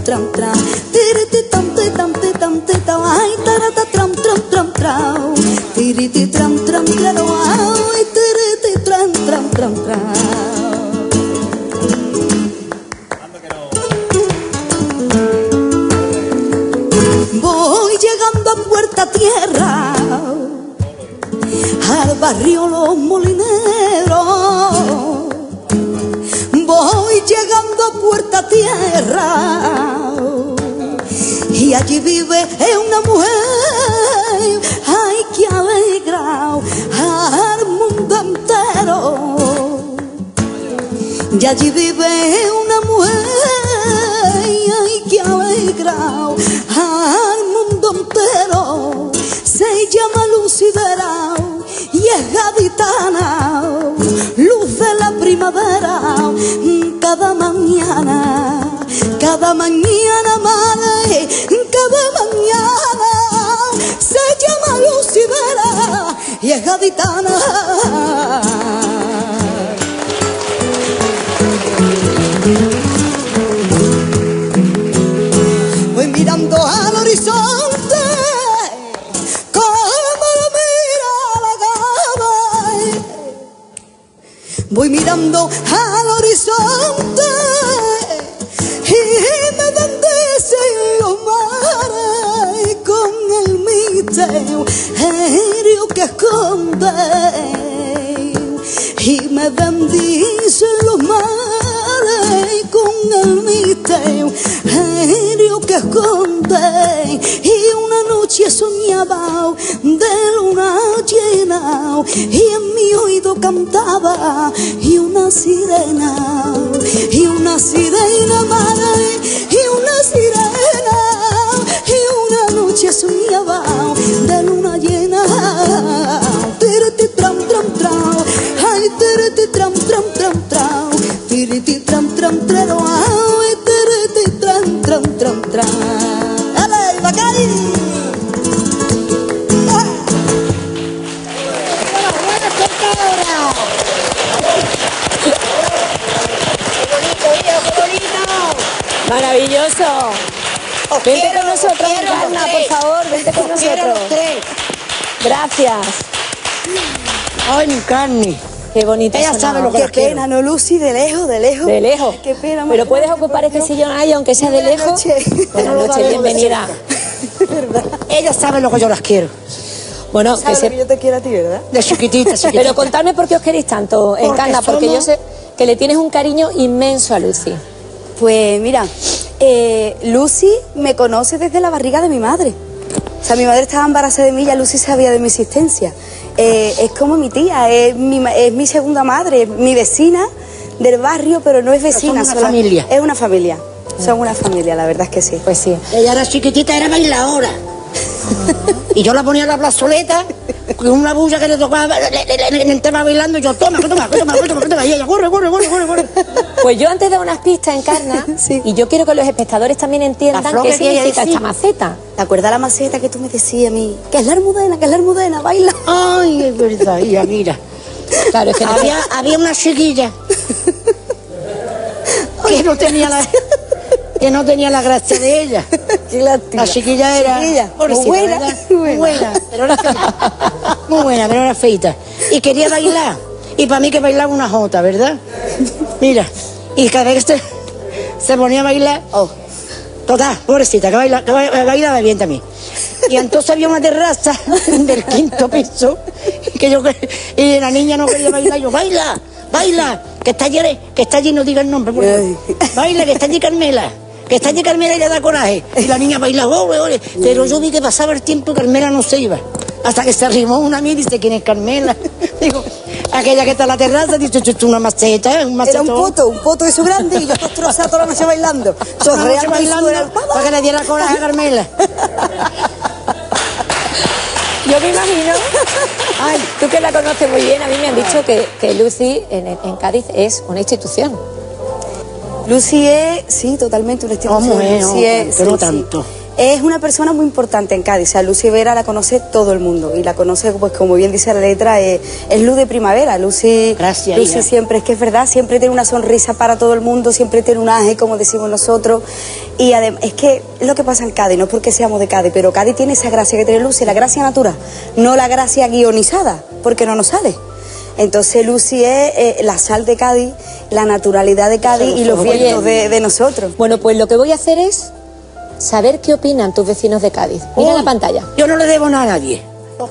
tram tram, tiriti tam ti tam ti tam ti tam, ay tarata tram tram tram tram, tiriti tram tram tram, ay tiriti tram tram tram tram. Voy llegando a Puerta Tierra, al barrio Los Molineros. Voy llegando a Puerta Tierra y allí vive una mujer, ay, que alegrado al mundo entero. Y allí vive una mujer, ay, que alegrado al mundo entero. Se llama Lucidera y es gaditana, luz de la primavera. Cada mañana madre, cada mañana se llama Lucidera y es gaditana. Voy mirando al horizonte, como lo mira la gama. Voy mirando al horizonte y me bendicen los mares con el misterio que esconde. Y me bendicen los mares con el misterio que esconde. Y una noche soñaba de luna llena y en mi oído cantaba y una sirena madre, y una sirena, y una noche soñaba de luna llena. Tiriti tram tram tram, ay tiriti tram tram tram tram, tiriti tram tram tram, ay tiriti tram tram tram tram. ¡Dale, Bacari! Maravilloso. Vente con nosotros, Encarna, por favor, vente con nosotros. Gracias. Ay, Encarni. Qué bonita. Ella sabe lo que Qué pena, ¿no, Lucy? De lejos, de lejos. De lejos. Qué pena. Pero puedes ocupar este sillón ahí, aunque sea de lejos. Buenas noches, bienvenida. ¿Verdad? Ella sabe lo que yo las quiero. Bueno, que ¿Sabes lo que yo te quiero a ti, verdad? De chiquitita, chiquitita. Pero contadme por qué os queréis tanto, Encarna, porque yo sé que le tienes un cariño inmenso a Lucy. Pues mira, Lucy me conoce desde la barriga de mi madre. O sea, mi madre estaba embarazada de mí y ya Lucy sabía de mi existencia. Es como mi tía, es mi segunda madre, mi vecina del barrio, pero no es vecina. Son una familia. Es una familia. Son una familia, la verdad es que sí. Pues sí. Ella era chiquitita, era bailadora. Y yo la ponía en la plazoleta con una bulla que le tocaba en el tema bailando y yo, toma, y ella, corre. Pues yo antes de unas pistas, Encarna, Sí. Y yo quiero que los espectadores también entiendan La flor qué que quería significa decir. esta maceta. ¿Te acuerdas la maceta que tú me decías a mí? Que es la almudena, baila. Ay, es verdad, hija, mira. Claro, es que no sé. Había una chiquilla que no tenía la gracia de ella. Qué lástima. La chiquilla era muy buena, ¿verdad? Muy buena, pero era muy buena, pero era feita. Y quería bailar. Y para mí que bailaba una jota, ¿verdad? Mira, y cada vez que se ponía a bailar, total, pobrecita, que bailaba bien también. Y entonces había una terraza del 5.º piso y la niña no quería bailar. Yo, baila, que está allí, no diga el nombre, por favor. Baila, que está allí Carmela. Que está allí Carmela y le da coraje. Y la niña baila, ole. Pero yo vi que pasaba el tiempo y Carmela no se iba. Hasta que se arrimó una a mí y dice, ¿quién es Carmela? Digo, aquella que está en la terraza, dice, esto es una maceta, un macetón. Era un poto eso grande y yo destrozaba toda la noche bailando. Toda la noche bailando para que le diera coraje a Carmela. Yo me imagino, tú que la conoces muy bien, a mí me han dicho que Lucy en Cádiz es una institución. Lucy es, sí, totalmente una institución. Lucy es, pero no tanto. Es una persona muy importante en Cádiz. O sea, Lucy Vera la conoce todo el mundo y la conoce, pues como bien dice la letra, es luz de primavera. Lucy, gracias, Lucy hija. siempre, es que es verdad, siempre tiene una sonrisa para todo el mundo, siempre tiene un ángel, como decimos nosotros. Y además, es que es lo que pasa en Cádiz, no es porque seamos de Cádiz, pero Cádiz tiene esa gracia que tiene Lucy, la gracia natural, no la gracia guionizada, porque no nos sale. Entonces Lucy es la sal de Cádiz, la naturalidad de Cádiz y los vientos de nosotros. Bueno, pues lo que voy a hacer es saber qué opinan tus vecinos de Cádiz. Mira la pantalla. Yo no le debo nada a nadie.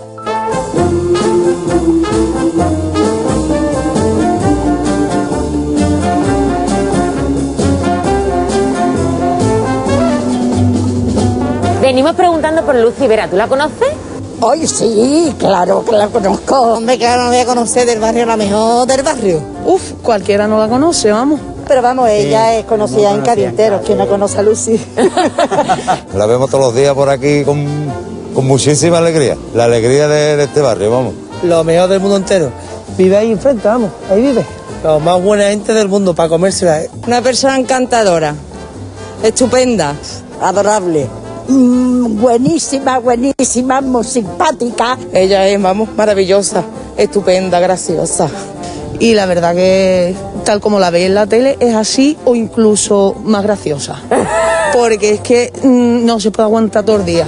Venimos preguntando por Lucy Vera, ¿tú la conoces? Ay, sí, claro que la conozco. Hombre, claro, no voy a conocer del barrio, la mejor del barrio. Uf, cualquiera no la conoce, vamos. Pero vamos, ella es conocida en Cádiz entero. ¿Quién no conoce a Lucy? La vemos todos los días por aquí con muchísima alegría. La alegría de este barrio, vamos. Lo mejor del mundo entero. Vive ahí enfrente, vamos, ahí vive. La más buena gente del mundo para comérsela. Una persona encantadora, estupenda, Adorable. Buenísima, buenísima, muy simpática. ella es, vamos, maravillosa, estupenda, graciosa. Y la verdad que, tal como la veis en la tele, es así o incluso más graciosa. Porque es que no se puede aguantar todo el día.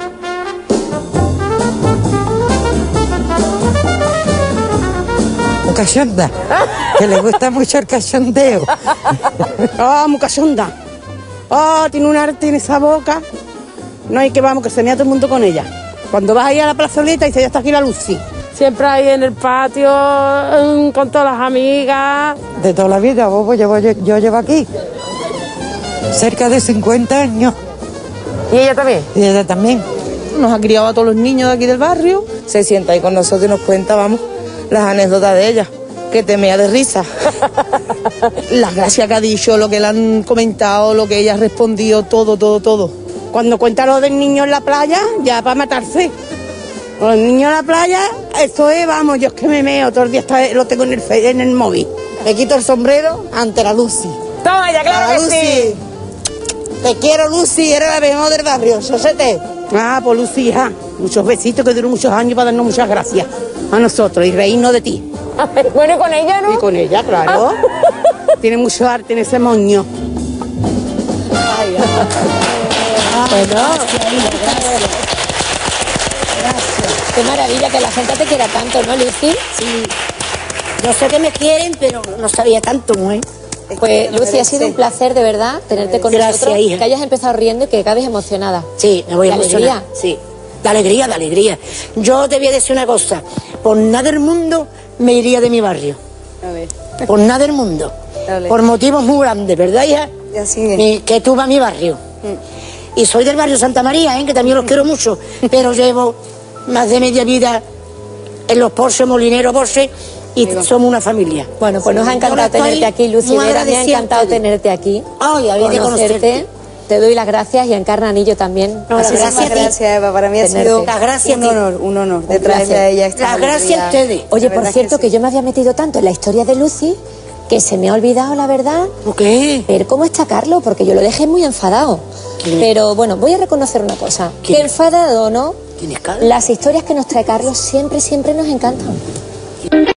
Cachonda, que le gusta mucho el cachondeo. Muy cachonda. Tiene un arte en esa boca. No hay que vamos, que se mea todo el mundo con ella. Cuando vas ahí a la plazoleta y dice, ya está aquí la Lucy. Siempre ahí en el patio, con todas las amigas. De toda la vida, bobo, yo llevo aquí cerca de 50 años. ¿Y ella también? Y ella también. Nos ha criado a todos los niños de aquí del barrio. Se sienta ahí con nosotros y nos cuenta, vamos, las anécdotas de ella, que te mea de risa. Las gracias que ha dicho, lo que le han comentado, lo que ella ha respondido, todo. Cuando cuenta lo del niño en la playa, ya para matarse. Los niños en la playa, eso es, vamos, yo es que me meo, todo el día lo tengo en el móvil. Me quito el sombrero ante la Lucy. Toma ya, claro que sí. Te quiero, Lucy, eres la mejor del barrio, sosete. Pues Lucy, hija, muchos besitos que duran muchos años para darnos muchas gracias a nosotros y reírnos de ti. Bueno, y con ella, ¿no? Y con ella, claro. Tiene mucho arte en ese moño. Qué maravilla que la gente te quiera tanto, ¿no, Lucy? Sí. Yo sé que me quieren, pero no sabía tanto, mujer. Pues Lucy, ha sido un placer de verdad tenerte con Gracias, nosotros, hija. que hayas empezado riendo y que acabes emocionada. Sí, me voy a ¿De emocionar. alegría? Sí, de alegría. Yo te voy a decir una cosa. Por nada del mundo me iría de mi barrio. A ver. Por nada del mundo. Dale. Por motivos muy grandes, ¿verdad, hija? Ya sigue. Que tú vas a mi barrio. Y soy del barrio Santa María, que también los quiero mucho. Pero llevo más de media vida en los Porsche, Molinero Porsche, y somos una familia. Bueno, pues nos ha encantado Ahora estoy tenerte aquí, Lucy muy Vera, me ha agradecida encantado a ustedes. tenerte aquí. Ay, había de conocerte. Te doy las gracias y a Encarna Anillo también. No, Ha sido gracias a ti. Gracias, Eva, para mí ha tenerte. sido Las gracias a ti. un honor de traerle a ella esta Las gracias a ustedes. Oye, La por verdad cierto, que que sí. yo me había metido tanto en la historia de Lucy que se me ha olvidado, la verdad, ¿Por qué? ver cómo está Carlos, porque yo lo dejé muy enfadado. Pero bueno, voy a reconocer una cosa, ¿Quién? que enfadado o no, ¿Quién es Carlos? las historias que nos trae Carlos siempre nos encantan.